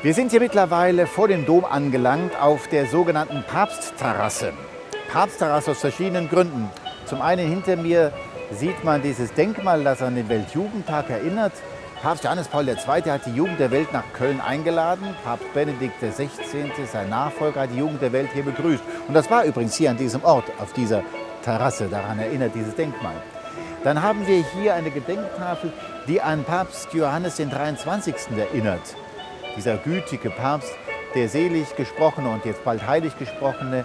Wir sind hier mittlerweile vor dem Dom angelangt auf der sogenannten Papstterrasse. Papstterrasse aus verschiedenen Gründen. Zum einen hinter mir sieht man dieses Denkmal, das an den Weltjugendtag erinnert. Papst Johannes Paul II. Hat die Jugend der Welt nach Köln eingeladen. Papst Benedikt XVI., sein Nachfolger, hat die Jugend der Welt hier begrüßt. Und das war übrigens hier an diesem Ort, auf dieser Terrasse. Daran erinnert dieses Denkmal. Dann haben wir hier eine Gedenktafel, die an Papst Johannes den 23. erinnert. Dieser gütige Papst, der selig gesprochene und jetzt bald heilig gesprochene,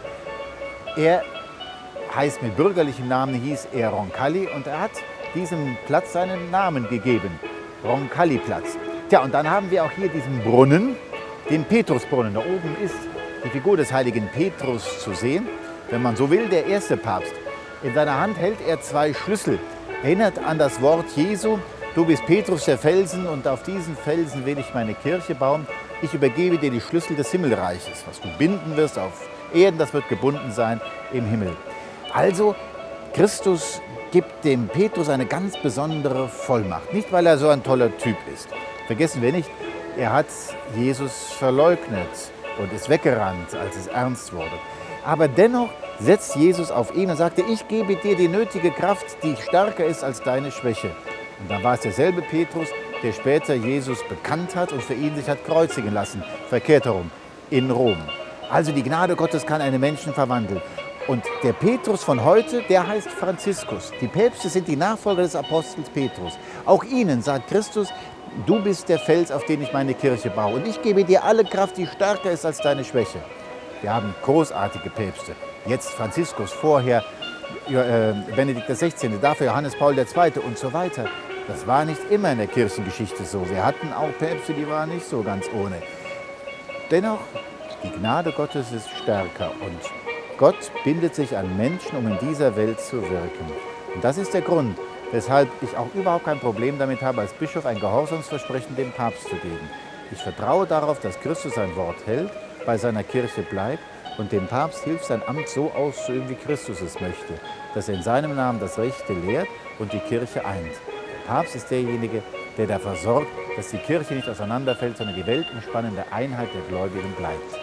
er heißt mit bürgerlichem Namen, hieß er Roncalli, und er hat diesem Platz seinen Namen gegeben, Roncalli-Platz. Tja, und dann haben wir auch hier diesen Brunnen, den Petrusbrunnen. Da oben ist die Figur des heiligen Petrus zu sehen, wenn man so will, der erste Papst. In seiner Hand hält er zwei Schlüssel, erinnert an das Wort Jesu: Du bist Petrus, der Felsen, und auf diesen Felsen will ich meine Kirche bauen. Ich übergebe dir die Schlüssel des Himmelreiches. Was du binden wirst auf Erden, das wird gebunden sein im Himmel. Also, Christus gibt dem Petrus eine ganz besondere Vollmacht. Nicht, weil er so ein toller Typ ist. Vergessen wir nicht, er hat Jesus verleugnet und ist weggerannt, als es ernst wurde. Aber dennoch setzt Jesus auf ihn und sagte: Ich gebe dir die nötige Kraft, die stärker ist als deine Schwäche. Und dann war es derselbe Petrus, der später Jesus bekannt hat und für ihn sich hat kreuzigen lassen, verkehrt herum, in Rom. Also die Gnade Gottes kann einen Menschen verwandeln. Und der Petrus von heute, der heißt Franziskus. Die Päpste sind die Nachfolger des Apostels Petrus. Auch ihnen sagt Christus: Du bist der Fels, auf den ich meine Kirche baue. Und ich gebe dir alle Kraft, die stärker ist als deine Schwäche. Wir haben großartige Päpste. Jetzt Franziskus, vorher Benedikt XVI., dafür Johannes Paul II. Und so weiter. Das war nicht immer in der Kirchengeschichte so. Wir hatten auch Päpste, die waren nicht so ganz ohne. Dennoch, die Gnade Gottes ist stärker und Gott bindet sich an Menschen, um in dieser Welt zu wirken. Und das ist der Grund, weshalb ich auch überhaupt kein Problem damit habe, als Bischof ein Gehorsamsversprechen dem Papst zu geben. Ich vertraue darauf, dass Christus sein Wort hält, bei seiner Kirche bleibt und dem Papst hilft, sein Amt so auszuüben, wie Christus es möchte, dass er in seinem Namen das Rechte lehrt und die Kirche eint. Der Papst ist derjenige, der dafür sorgt, dass die Kirche nicht auseinanderfällt, sondern die weltumspannende Einheit der Gläubigen bleibt.